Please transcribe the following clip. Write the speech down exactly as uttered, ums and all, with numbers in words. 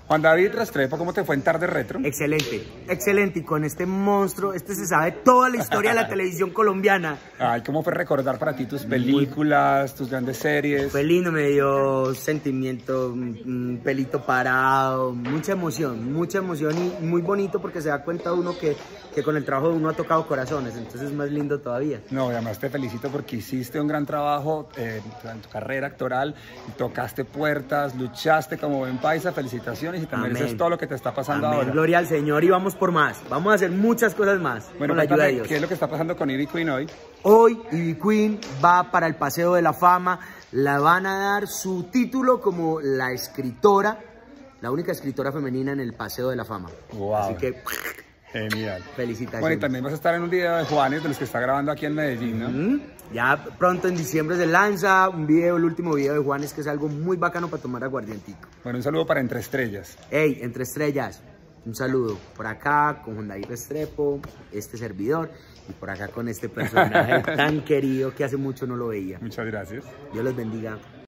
Juan David Restrepo, ¿cómo te fue en Tarde Retro? Excelente, excelente. Y con este monstruo, este se sabe toda la historia de la televisión colombiana. Ay, ¿cómo fue recordar para ti tus películas, tus grandes series? Fue lindo, me dio sentimiento, un pelito parado, mucha emoción, mucha emoción y muy bonito porque se da cuenta uno que, que con el trabajo de uno ha tocado corazones, entonces es más lindo todavía. No, y además te felicito porque hiciste un gran trabajo eh, en tu carrera actoral, tocaste puertas, luchaste como buen paisa, felicitaciones y te Amén. mereces todo lo que te está pasando Amén. ahora. Gloria al Señor y vamos por más, vamos a hacer muchas cosas más Bueno, con la ayuda de cuéntame, Dios. ¿qué es lo que está pasando con Ivy Queen hoy? Hoy Ivy Queen va para el Paseo de la Fama, la van a dar su título como la escritora, la única escritora femenina en el Paseo de la Fama. Wow. Así que Genial. felicitaciones. Bueno, y también vas a estar en un video de Juanes, de los que está grabando aquí en Medellín, ¿no? Mm, Ya pronto en diciembre se lanza un video, el último video de Juanes, que es algo muy bacano para tomar aguardientico. Bueno, un saludo para Entre Estrellas. Hey, Entre Estrellas, un saludo por acá con Juan David Restrepo, este servidor, y por acá con este personaje tan querido que hace mucho no lo veía. Muchas gracias. Dios los bendiga.